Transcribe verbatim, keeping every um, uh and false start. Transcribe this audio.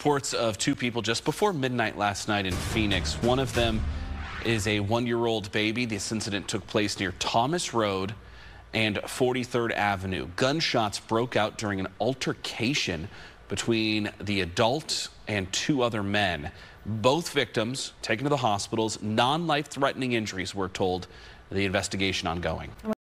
Reports of two people just before midnight last night in Phoenix. One of them is a one-year-old baby. This incident took place near Thomas Road and forty-third Avenue. Gunshots broke out during an altercation between the adult and two other men. Both victims taken to the hospitals. Non-life-threatening injuries, we're told. The investigation ongoing.